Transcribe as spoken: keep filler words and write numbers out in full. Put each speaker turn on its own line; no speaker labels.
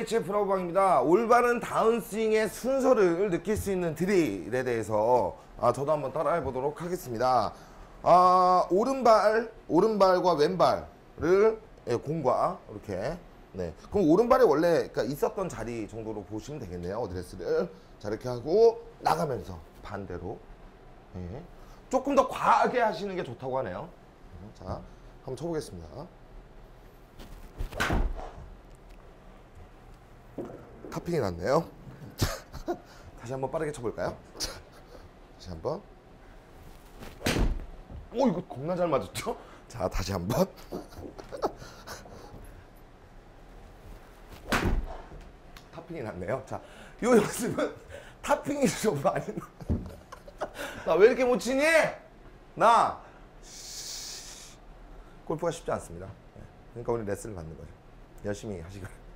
에이치에프 브라보방입니다. 올바른 다운스윙의 순서를 느낄 수 있는 드릴에 대해서 아, 저도 한번 따라해 보도록 하겠습니다. 아, 오른발, 오른발과 왼발을 예, 공과 이렇게. 네. 그럼 오른발이 원래 그러니까 있었던 자리 정도로 보시면 되겠네요. 어드레스를. 자, 이렇게 하고 나가면서 반대로. 예. 조금 더 과하게 하시는 게 좋다고 하네요. 자, 한번 쳐보겠습니다. 탑핑이 났네요. 다시 한번 빠르게 쳐볼까요? 다시 한번. 오, 이거 겁나 잘 맞았죠? 자, 다시 한번. 탑핑이 났네요. 자, 이 연습은 탑핑이 좀 많이 나 왜 이렇게 못 치니? 나 골프가 쉽지 않습니다. 그러니까 오늘 레슨을 받는 거죠. 열심히 하시길.